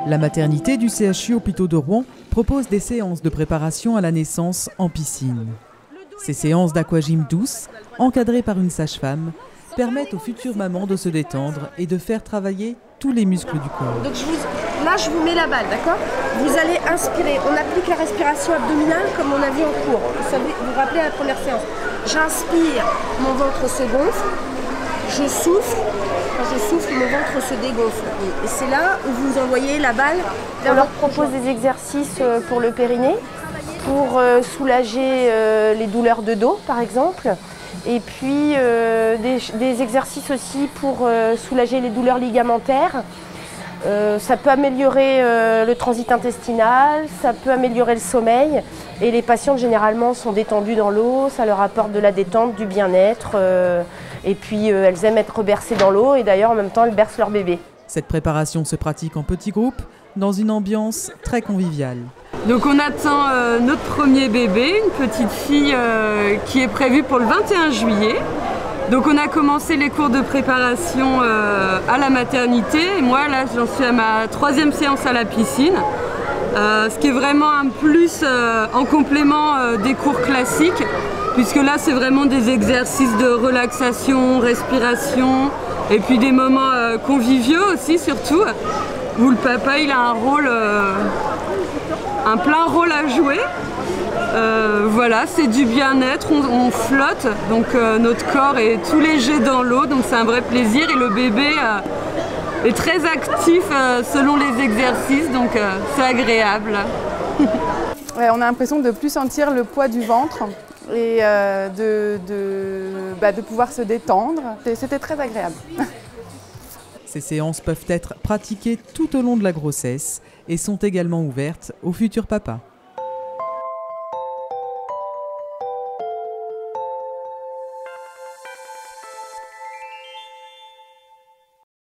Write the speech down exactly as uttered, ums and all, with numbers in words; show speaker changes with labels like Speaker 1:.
Speaker 1: La maternité du C H U Hôpitaux de Rouen propose des séances de préparation à la naissance en piscine. Ces séances d'aquagym douce, encadrées par une sage-femme, permettent aux futures mamans de se détendre et de faire travailler tous les muscles du corps.
Speaker 2: Donc je vous, là, je vous mets la balle, d'accord? Vous allez inspirer. On applique la respiration abdominale comme on a vu en cours. Vous savez, vous vous rappelez à la première séance. J'inspire, mon ventre se gonfle. Je souffle. Quand je souffle, mon ventre se dégonfle. Et c'est là où vous envoyez la balle.
Speaker 3: On leur propose des exercices pour le périnée, pour soulager les douleurs de dos, par exemple. Et puis euh, des, des exercices aussi pour euh, soulager les douleurs ligamentaires. Euh, ça peut améliorer euh, le transit intestinal, ça peut améliorer le sommeil. Et les patientes généralement sont détendues dans l'eau, ça leur apporte de la détente, du bien-être. Euh, et puis euh, elles aiment être bercées dans l'eau et d'ailleurs en même temps elles bercent leur bébé.
Speaker 1: Cette préparation se pratique en petits groupes, dans une ambiance très conviviale.
Speaker 4: Donc on attend euh, notre premier bébé, une petite fille euh, qui est prévue pour le vingt et un juillet. Donc on a commencé les cours de préparation euh, à la maternité. Et moi là j'en suis à ma troisième séance à la piscine. Euh, ce qui est vraiment un plus euh, en complément euh, des cours classiques. Puisque là c'est vraiment des exercices de relaxation, respiration. Et puis des moments euh, conviviaux aussi surtout. Où le papa il a un rôle... Euh, un plein rôle à jouer. Euh, voilà, c'est du bien-être, on, on flotte, donc euh, notre corps est tout léger dans l'eau, donc c'est un vrai plaisir et le bébé euh, est très actif euh, selon les exercices, donc euh, c'est agréable.
Speaker 5: Ouais, on a l'impression de ne plus sentir le poids du ventre et euh, de, de, bah, de pouvoir se détendre. C'était très agréable.
Speaker 1: Ces séances peuvent être pratiquées tout au long de la grossesse et sont également ouvertes aux futurs papas.